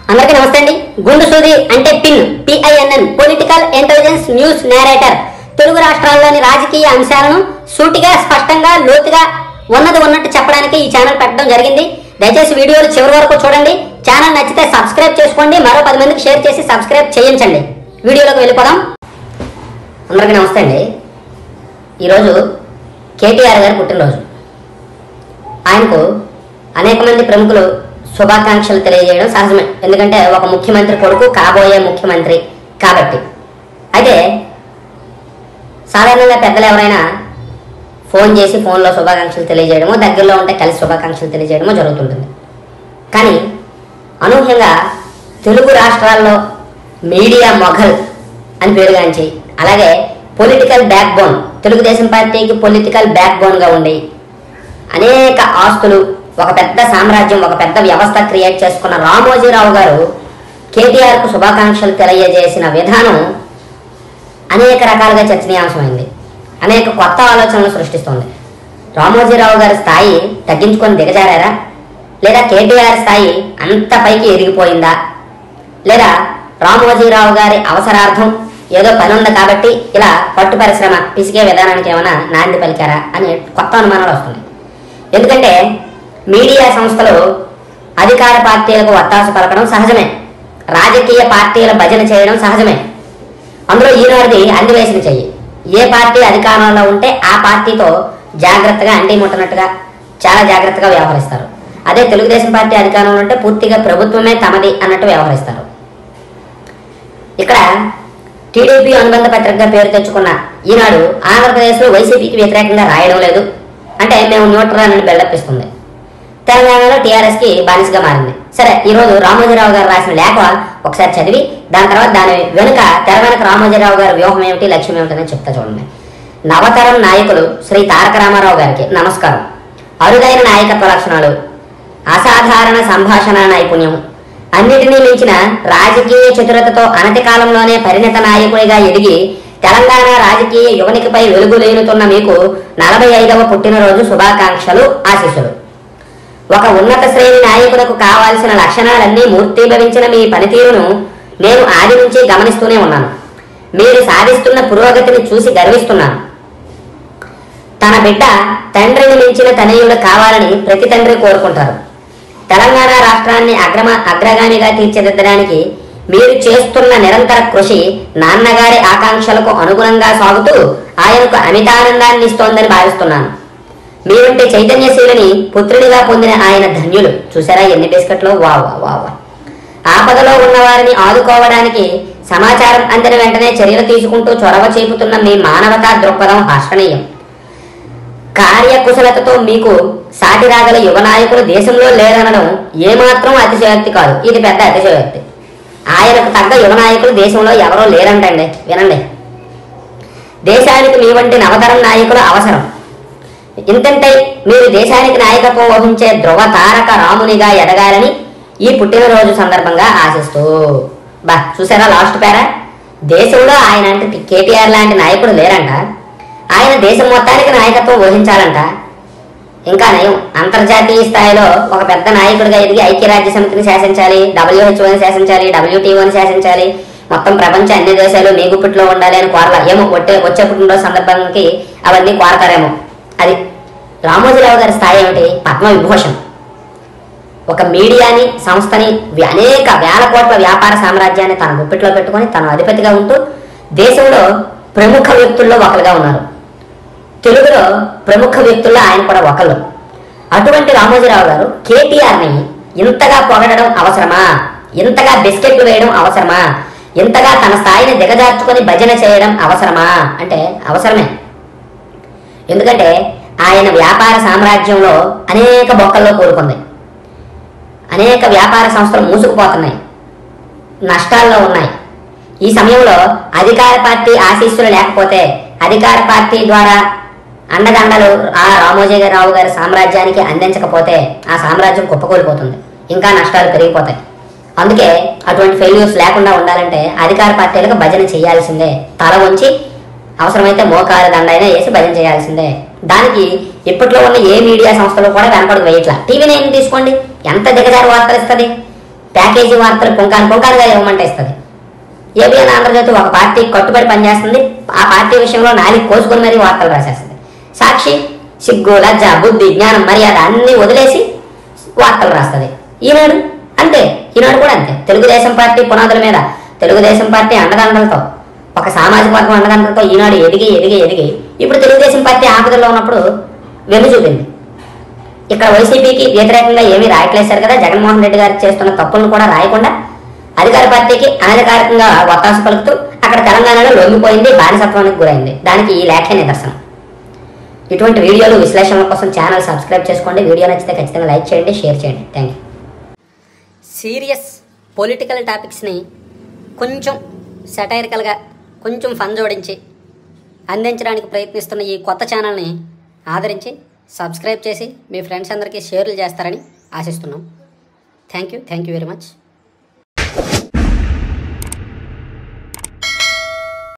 అందరికీ నమస్తే అండి. గుండు సూది అంటే pin PINN political intelligence news narrator Telugu రాష్ట్రాల్లోని రాజకీయ అంశాలను సూటిగా స్పష్టంగా లోతుగా ఉన్నట్టు చెప్పడానికి ఈ ఛానల్ పెట్టడం జరిగింది. దయచేసి వీడియోలు చివరి వరకు చూడండి. ఛానల్ నచ్చితే సబ్స్క్రైబ్ చేసుకోండి. మరో 10 మందికి షేర్ చేసి సబ్స్క్రైబ్ చేయించండి. వీడియోలోకి వెళ్ళిపోదాం. అందరికీ నమస్తే అండి. ఈరోజు KTR గారి పుట్టినరోజు. ఆయనకు అనేక మంది ప్రముఖులు శుభాకాంక్షలు తెలియజేయడం సహజమే. ఎందుకంటే ఒక ముఖ్యమంత్రి కొడుకు కాబోయే ముఖ్యమంత్రి కాబట్టి. అయితే సాధారణంగా పెద్దలు ఎవరైనా ఫోన్ చేసి ఫోన్లో శుభాకాంక్షలు తెలియజేయడమో, దగ్గరలో ఉంటే కలిసి శుభాకాంక్షలు తెలియజేయడమో జరుగుతుంటుంది. కానీ అనూహ్యంగా తెలుగు రాష్ట్రాల్లో మీడియా మొఘల్ అని పేరుగాంచి, అలాగే పొలిటికల్ బ్యాక్ బోన్, తెలుగుదేశం పార్టీకి పొలిటికల్ బ్యాక్ బోన్గా ఉండి అనేక ఆస్తులు, ఒక పెద్ద సామ్రాజ్యం, ఒక పెద్ద వ్యవస్థ క్రియేట్ చేసుకున్న రామోజీరావు గారు KTRకు శుభాకాంక్షలు తెలియజేసిన విధానం అనేక రకాలుగా చర్చనీయాంశమైంది. అనేక కొత్త ఆలోచనలు సృష్టిస్తుంది. రామోజీరావు గారి స్థాయి తగ్గించుకొని దిగజారా, లేదా KTR స్థాయి అంత పైకి ఎదిగిపోయిందా, లేదా రామోజీరావు గారి అవసరార్థం ఏదో పని ఉంది కాబట్టి ఇలా పట్టు పరిశ్రమ పిసికే విధానానికి ఏమైనా నాంది పలికారా అనే కొత్త అనుమానాలు వస్తున్నాయి. ఎందుకంటే మీడియా సంస్థలు అధికార పార్టీలకు వత్తాసు పలకడం సహజమే, రాజకీయ పార్టీల భజన చేయడం సహజమే. అందులో ఈనాటిది అందివేసిన చెయ్యి. ఏ పార్టీ అధికారంలో ఉంటే ఆ పార్టీతో జాగ్రత్తగా అంటి ముట్టనట్టుగా చాలా జాగ్రత్తగా వ్యవహరిస్తారు. అదే తెలుగుదేశం పార్టీ అధికారంలో ఉంటే పూర్తిగా ప్రభుత్వమే తమది అన్నట్టు వ్యవహరిస్తారు. ఇక్కడ TDP అనుబంధ పత్రికగా పేరు తెచ్చుకున్న ఈనాడు ఆంధ్రప్రదేశ్లో వైసీపీకి వ్యతిరేకంగా రాయడం లేదు అంటే మేము న్యూట్రల్ అని బెల్లప్పిస్తుంది. తెలంగాణలో TRSకి బానిసగా మారింది. సరే, ఈరోజు రామోజీరావు గారు రాసిన లేఖ ఒకసారి చదివి దాని తర్వాత దాని వెనుక తెర వెనుక రామోజీరావు గారి వ్యూహం ఏమిటి, లక్ష్యం ఏమిటని చెప్తా చూడండి. నవతరం నాయకులు శ్రీ తారక రామారావు గారికి నమస్కారం. అరుదైన నాయకత్వ లక్షణాలు, అసాధారణ సంభాషణ నైపుణ్యం, అన్నిటినీ మించిన రాజకీయ చతురతతో అనతి కాలంలోనే పరిణత నాయకుడిగా ఎదిగి తెలంగాణ రాజకీయ యువనికపై వెలుగులేనుతున్న మీకు 45వ పుట్టినరోజు శుభాకాంక్షలు, ఆశీస్సులు. ఒక ఉన్నత శ్రేణి నాయకులకు కావాల్సిన లక్షణాలన్నీ మూర్తీభవించిన మీ పనితీరును నేను ఆది నుంచి గమనిస్తూనే ఉన్నాను. మీరు సాధిస్తున్న పురోగతిని చూసి గర్విస్తున్నాను. తన బిడ్డ తండ్రిని మించిన తనయుడు కావాలని ప్రతి తండ్రి కోరుకుంటారు. తెలంగాణ రాష్ట్రాన్ని అగ్రగామిగా తీర్చిదిద్దడానికి మీరు చేస్తున్న నిరంతర కృషి నాన్నగారి ఆకాంక్షలకు అనుగుణంగా సాగుతూ ఆయనకు అమితానందాన్ని ఇస్తోందని భావిస్తున్నాను. మీరుంటే చైతన్యశీలని పుత్రునిగా పొందిన ఆయన ధన్యులు. చూసారా ఎన్ని బిస్కెట్లు! వా వా వా వా. ఆపదలో ఉన్న వారిని ఆదుకోవడానికి సమాచారం అందిన వెంటనే చర్యలు తీసుకుంటూ చొరవ చూపుతున్న మీ మానవతా దృక్పథం హర్షణీయం. కార్యకుశలతతో మీకు సాటి రాగల యువ నాయకులు దేశంలో లేరనడం ఏమాత్రం అతిశయోక్తి కాదు. ఇది పెద్ద అతిశయోక్తి. ఆయనకు తగ్గ యువ నాయకులు దేశంలో ఎవరో లేరంటండి. వినండి, దేశానికి మీ వంటి నవతరం నాయకులు అవసరం. ఇంతంటే మీరు దేశానికి నాయకత్వం వహించే ధ్రువ తారక రామునిగా ఎదగాలని ఈ పుట్టినరోజు సందర్భంగా ఆశిస్తూ. చూసారా లాస్ట్ పేరా? దేశంలో ఆయన అంటే KTR లాంటి నాయకుడు లేరంట. ఆయన దేశం మొత్తానికి నాయకత్వం వహించాలంట. ఇంకా నయం, అంతర్జాతీయ స్థాయిలో ఒక పెద్ద నాయకుడిగా ఎదిగి ఐక్యరాజ్య సమితిని శాసించాలి, WHOని శాసించాలి, WTOని శాసించాలి, మొత్తం ప్రపంచ అన్ని దేశాలు మీ గుప్పిట్లో ఉండాలి అని కోరలా. ఏమో వచ్చే పుట్టినరోజు సందర్భానికి అవన్నీ కోరతారేమో. అది రామోజీరావు గారి స్థాయి ఏమిటి? పద్మవిభూషణ్. ఒక మీడియాని, సంస్థని, అనేక వేల కోట్ల వ్యాపార సామ్రాజ్యాన్ని తన గుప్పిట్లో పెట్టుకొని తన అధిపతిగా ఉంటూ దేశంలో ప్రముఖ వ్యక్తుల్లో ఒకరుగా ఉన్నారు. తెలుగులో ప్రముఖ వ్యక్తుల్లో ఆయన కూడా ఒకళ్ళు. అటువంటి రామోజీరావు గారు KTRని ఇంతగా పొగడడం అవసరమా? ఇంతగా బిస్కెట్లు వేయడం అవసరమా? ఇంతగా తన స్థాయిని దిగజార్చుకొని భజన చేయడం అవసరమా అంటే అవసరమే. ఎందుకంటే ఆయన వ్యాపార సామ్రాజ్యంలో అనేక బొక్కల్లో కూరుకుంది. అనేక వ్యాపార సంస్థలు మూసుకుపోతున్నాయి, నష్టాల్లో ఉన్నాయి. ఈ సమయంలో అధికార పార్టీ ఆశీస్సులు లేకపోతే, అధికార పార్టీ ద్వారా అండదండలు ఆ రామోజీరావు గారి సామ్రాజ్యానికి అందించకపోతే ఆ సామ్రాజ్యం కుప్పకూలిపోతుంది, ఇంకా నష్టాలు పెరిగిపోతాయి. అందుకే అటువంటి ఫెయిల్యూర్స్ లేకుండా ఉండాలంటే అధికార పార్టీలకు భజన చేయాల్సిందే. తల వంచి అవసరమైతే మోకాలు దండైనా వేసి భజన చేయాల్సిందే. దానికి ఇప్పట్లో ఉన్న ఏ మీడియా సంస్థలు కూడా వెనకడుగు వేయట్లా. TV9 తీసుకోండి, ఎంత దిగజారు వార్తలు ఇస్తుంది. ప్యాకేజీ వార్తలు పుంకానుగా ఇవ్వమంటే ఇస్తుంది. ఏబిఎన్ ఆంధ్రజ్యోతి ఒక పార్టీ కట్టుబడి పనిచేస్తుంది, ఆ పార్టీ విషయంలో నాలుగు కోసుకుని మరీ వార్తలు రాసేస్తుంది. సాక్షి సిగ్గు, లజ్జ, బుద్ధి, జ్ఞానం, మర్యాద అన్నీ వదిలేసి వార్తలు రాస్తుంది. ఈనాడు అంతే, ఈనాడు కూడా అంతే. తెలుగుదేశం పార్టీ పునాదుల మీద, తెలుగుదేశం పార్టీ అండదండలతో, ఒక సామాజిక వర్గం అండదండలతో ఈనాడు ఎదిగి ఇప్పుడు తెలుగుదేశం పార్టీ ఆపదలో ఉన్నప్పుడు వెన్ను చూపింది. ఇక్కడ వైసీపీకి వ్యతిరేకంగా ఏమీ రాయట్లేశారు కదా, జగన్మోహన్ రెడ్డి గారు చేస్తున్న తప్పులను కూడా రాయకుండా అధికార పార్టీకి అనధికారికంగా ఒత్తాసు పలుకుతూ అక్కడ తెలంగాణలో లొంగిపోయింది, బానిసత్వానికి గురైంది. దానికి ఈ లేఖే నిదర్శనం. ఇటువంటి వీడియోలు విశ్లేషణల కోసం ఛానల్ సబ్స్క్రైబ్ చేసుకోండి. వీడియో నచ్చితే ఖచ్చితంగా లైక్ చేయండి, షేర్ చేయండి. Thank you. సీరియస్ పొలిటికల్ టాపిక్స్ని కొంచెం సెటైరికల్గా, కొంచెం ఫన్ జోడించి అందించడానికి ప్రయత్నిస్తున్న ఈ కొత్త ఛానల్ని ఆదరించి సబ్స్క్రైబ్ చేసి మీ ఫ్రెండ్స్ అందరికీ షేర్లు చేస్తారని ఆశిస్తున్నాం. Thank you very much.